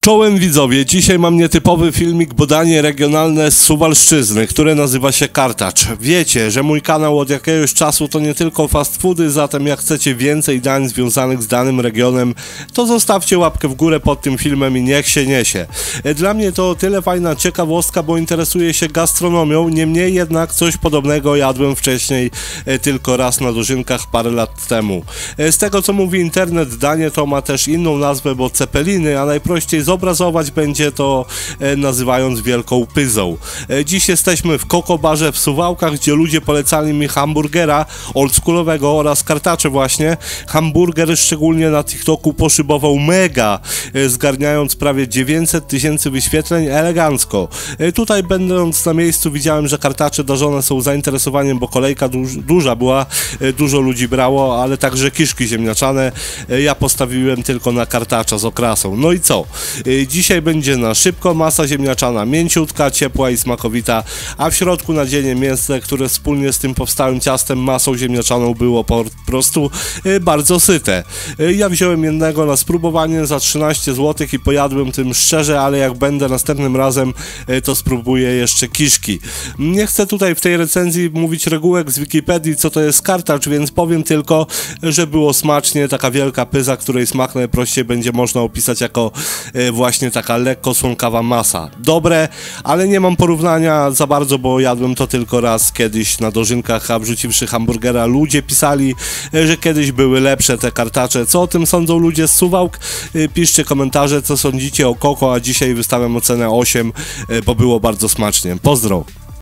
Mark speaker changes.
Speaker 1: Czołem widzowie, dzisiaj mam nietypowy filmik, bo danie regionalne z Suwalszczyzny, które nazywa się Kartacz. Wiecie, że mój kanał od jakiegoś czasu to nie tylko fast foody, zatem jak chcecie więcej dań związanych z danym regionem, to zostawcie łapkę w górę pod tym filmem i niech się niesie. Dla mnie to tyle fajna ciekawostka, bo interesuję się gastronomią, niemniej jednak coś podobnego jadłem wcześniej tylko raz na dożynkach parę lat temu. Z tego co mówi internet, danie to ma też inną nazwę, bo cepeliny, a najprościej zobrazować będzie to nazywając wielką pyzą. Dziś jesteśmy w Koko Barze w Suwałkach, gdzie ludzie polecali mi hamburgera oldschoolowego oraz kartacze właśnie. Hamburger szczególnie na TikToku poszybował mega, zgarniając prawie 900 000 wyświetleń elegancko. Tutaj będąc na miejscu widziałem, że kartacze darzone są zainteresowaniem, bo kolejka duża była, dużo ludzi brało, ale także kiszki ziemniaczane. Ja postawiłem tylko na kartacza z okrasą. No i co? Dzisiaj będzie na szybko, masa ziemniaczana mięciutka, ciepła i smakowita, a w środku nadzienie mięsne, które wspólnie z tym powstałym ciastem masą ziemniaczaną było po prostu bardzo syte. Ja wziąłem jednego na spróbowanie za 13 zł i pojadłem tym szczerze, ale jak będę następnym razem, to spróbuję jeszcze kiszki. Nie chcę tutaj w tej recenzji mówić regułek z Wikipedii, co to jest kartacz, więc powiem tylko, że było smacznie, taka wielka pyza, której smak najprościej będzie można opisać jako właśnie taka lekko słonkawa masa. Dobre, ale nie mam porównania za bardzo, bo jadłem to tylko raz kiedyś na dożynkach, a wrzuciwszy hamburgera ludzie pisali, że kiedyś były lepsze te kartacze. Co o tym sądzą ludzie z Suwałk? Piszcie komentarze, co sądzicie o Koko, a dzisiaj wystawiam ocenę 8, bo było bardzo smacznie. Pozdro!